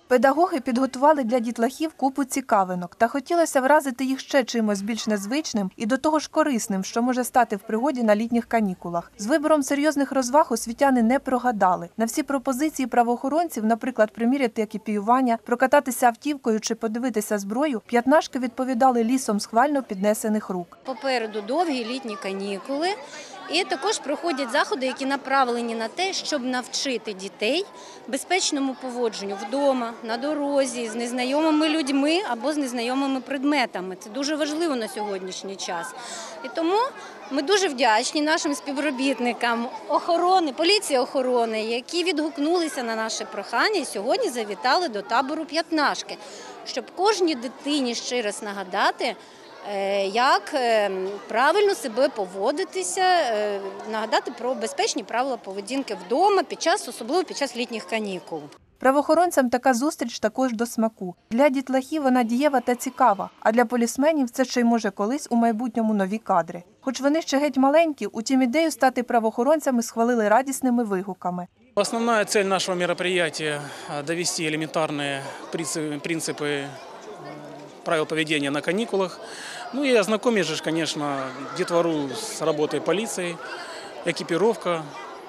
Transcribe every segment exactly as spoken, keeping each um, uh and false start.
Педагоги підготували для дітлахів купу цікавинок та хотілося вразити їх ще чимось більш незвичним і до того ж корисним, що може стати в пригоді на літніх канікулах. З вибором серйозних розваг освітяни не прогадали. На всі пропозиції правоохоронців, наприклад, приміряти екіпіювання, прокататися автівкою чи подивитися зброю, п'ятнашки відповідали лісом схвально піднесених рук. Попереду довгі літні канікули. І також проходять заходи, які направлені на те, щоб навчити дітей безпечному поводженню вдома, на дорозі, з незнайомими людьми або з незнайомими предметами. Це дуже важливо на сьогоднішній час. І тому ми дуже вдячні нашим співробітникам охорони, поліції охорони, які відгукнулися на наше прохання і сьогодні завітали до табору «П'ятнашки», щоб кожній дитині ще раз нагадати, як правильно себе поводитися, нагадати про безпечні правила поведінки вдома, під час, особливо під час літніх канікул. Правоохоронцям така зустріч також до смаку. Для дітлахів вона дієва та цікава, а для полісменів це ще й може колись у майбутньому нові кадри. Хоч вони ще геть маленькі, утім ідею стати правоохоронцями схвалили радісними вигуками. Основна цель нашого мероприятия – довести елементарні принципи правил поведения на каникулах. Ну и ознакомить же, конечно, детвору с работой полиции, экипировка,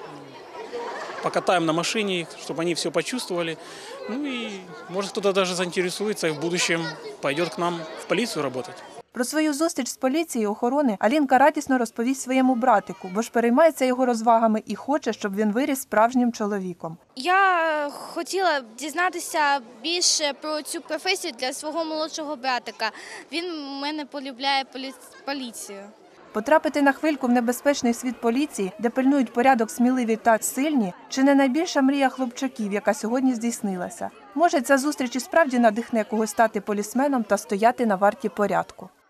покатаем на машине, чтобы они все почувствовали. Ну и может кто-то даже заинтересуется и в будущем пойдет к нам в полицию работать. Про свою зустріч з поліцією охорони Алінка радісно розповість своєму братику, бо ж переймається його розвагами і хоче, щоб він виріс справжнім чоловіком. Я хотіла дізнатися більше про цю професію для свого молодшого братика. Він у мене полюбляє поліцію. Потрапити на хвильку в небезпечний світ поліції, де пильнують порядок сміливі та сильні, чи не найбільша мрія хлопчаків, яка сьогодні здійснилася? Може, ця зустріч і справді надихне когось стати полісменом та стояти на варті порядку.